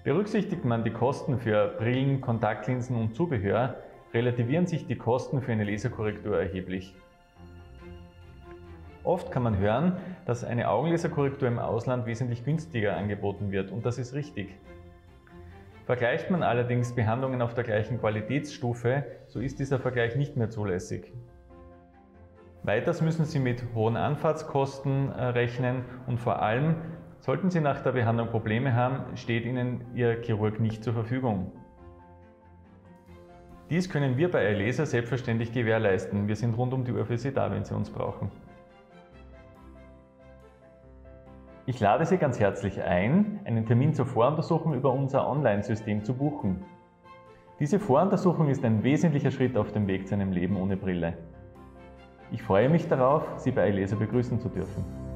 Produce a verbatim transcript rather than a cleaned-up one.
Berücksichtigt man die Kosten für Brillen, Kontaktlinsen und Zubehör, relativieren sich die Kosten für eine Laserkorrektur erheblich. Oft kann man hören, dass eine Augenlaserkorrektur im Ausland wesentlich günstiger angeboten wird, und das ist richtig. Vergleicht man allerdings Behandlungen auf der gleichen Qualitätsstufe, so ist dieser Vergleich nicht mehr zulässig. Weiters müssen Sie mit hohen Anfahrtskosten rechnen und vor allem, sollten Sie nach der Behandlung Probleme haben, steht Ihnen Ihr Chirurg nicht zur Verfügung. Dies können wir bei iLaser selbstverständlich gewährleisten. Wir sind rund um die Uhr für Sie da, wenn Sie uns brauchen. Ich lade Sie ganz herzlich ein, einen Termin zur Voruntersuchung über unser Online-System zu buchen. Diese Voruntersuchung ist ein wesentlicher Schritt auf dem Weg zu einem Leben ohne Brille. Ich freue mich darauf, Sie bei iLaser begrüßen zu dürfen.